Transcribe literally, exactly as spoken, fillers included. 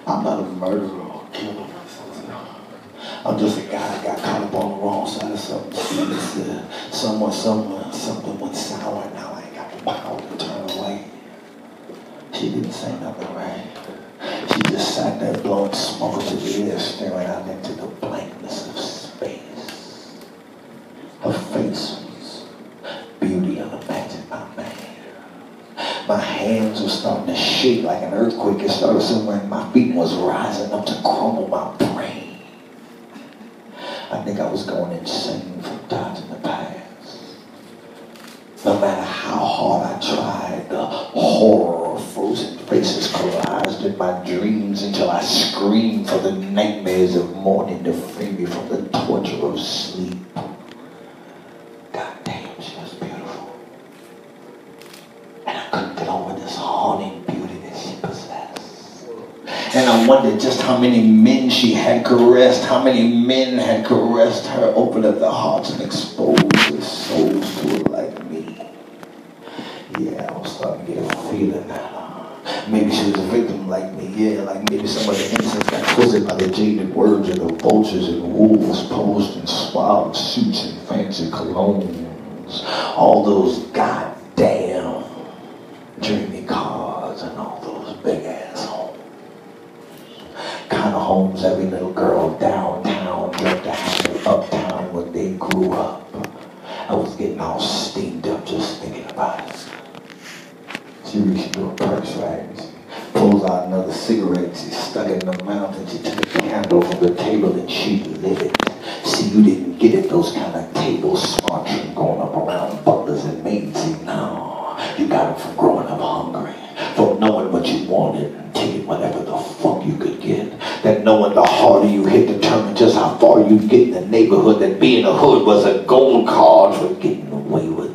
I'm not a murderer or killer. I'm just a guy that got caught up on the wrong side of something serious. Uh, somewhere, somewhere, something went sour, and now I ain't got the power to turn away. She didn't say nothing, right? She just sat there blowing smoke into the air, staring out into the blankness of space. Her face was beauty unimagined by man. My hands were starting to shake like an earthquake. It started somewhere, and my feet was rising up to crumble my brain. I think I was going insane from dodging the past. No matter how hard I tried, the horror of frozen faces collaged in my dreams until I screamed for the nightmares of morning to free me from the torture of sleep. God damn, she was beautiful. And I couldn't get over this haunting beauty that she possessed. And I wondered just how many men she had caressed, how many men had caressed her, opened up their hearts and exposed their souls to her like me. Yeah, I was starting to get a feeling that uh, maybe she was a victim like me. Yeah, like maybe some of the innocents got twisted by the jaded words of the vultures and wolves posed in suave suits and fancy colognes. All those goddamn dreamy cars and all those big ass homes. Kind of homes every little girl downtown dreamt to have uptown when they grew up. I was getting all steamed up just thinking about it. She reached into her purse, right? She pulls out another cigarette. She stuck it in her mouth and she took a candle from the table and she lit it. See, you didn't get it, those kind of table smarts from going up around butlers and maids. See, no, you got it from growing up hungry, from knowing what you wanted and taking whatever the fuck you could get. That knowing the harder you hit determined just how far you get in the neighborhood, that being a hood was a gold card for getting away with